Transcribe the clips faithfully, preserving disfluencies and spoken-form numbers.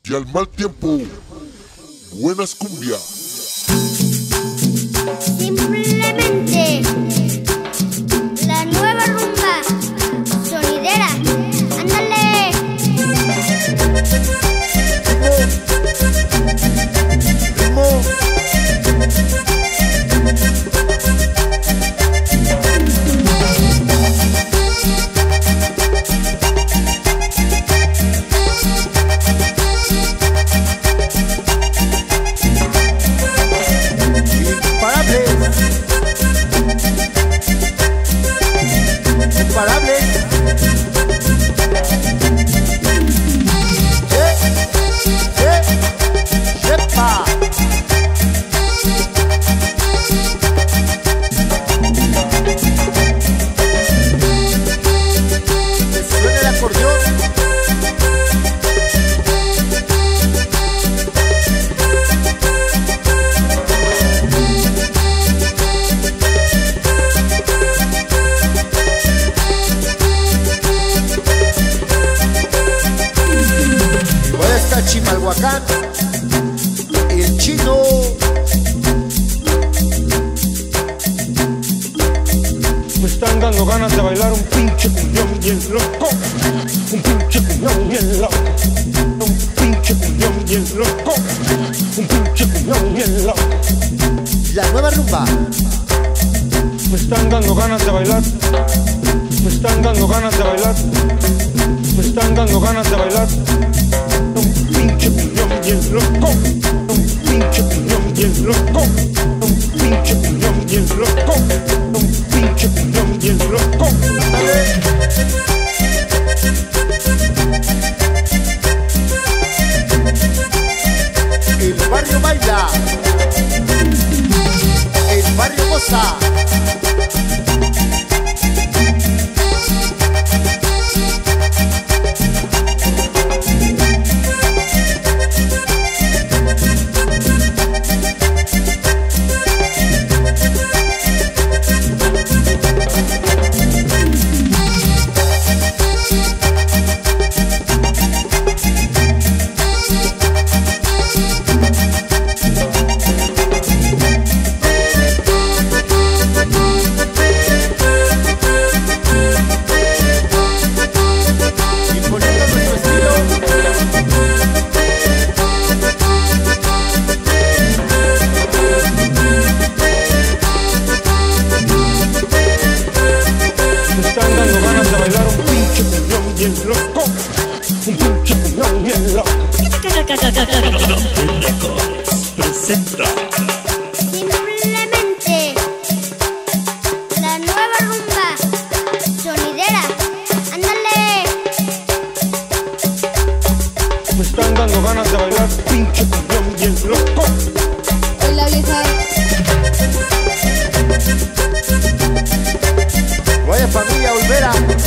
Y al mal tiempo, buenas cumbias. Simplemente la nueva rumba sonidera. ¡Ándale! Ritmo. Chimalhuacán, el chino. Me están dando ganas de bailar un pinche cumbión bien loco, un pinche cumbión bien loco, un pinche cumbión bien loco, un pinche cumbión bien loco. La nueva rumba. Me están dando ganas de bailar, me están dando ganas de bailar, me están dando ganas de bailar. Un pinche cumbión bien loco, un pinche cumbión bien loco, un pinche cumbión bien loco, un pinche cumbión bien loco. El barrio baila, el barrio goza. Presenta Simplemente la nueva rumba sonidera. ¡Ándale! Me están dando ganas de bailar pinche cumbión bien loco. Hola vieja. Vaya familia Olvera.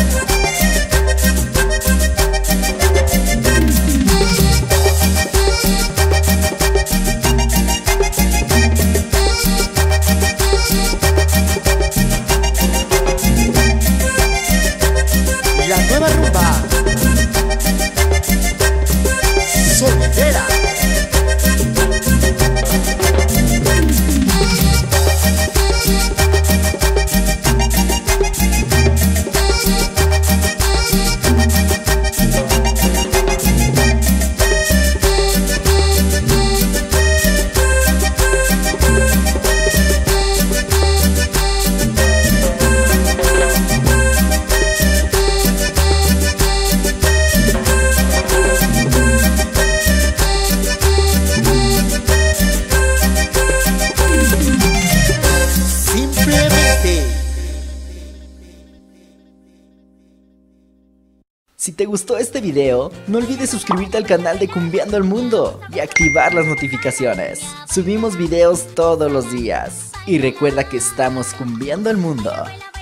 La nueva rumba sonidera. Si te gustó este video, no olvides suscribirte al canal de Cumbiando el Mundo y activar las notificaciones. Subimos videos todos los días. Y recuerda que estamos cumbiando el mundo.